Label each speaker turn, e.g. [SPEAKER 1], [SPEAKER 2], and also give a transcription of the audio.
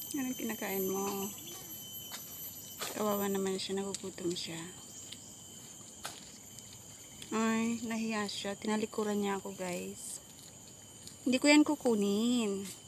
[SPEAKER 1] Anong kinakain mo? Kawawa naman siya, nagugutom siya. Ay, nahiya siya. Tinalikuran niya ako, guys. Hindi ko yan kukunin.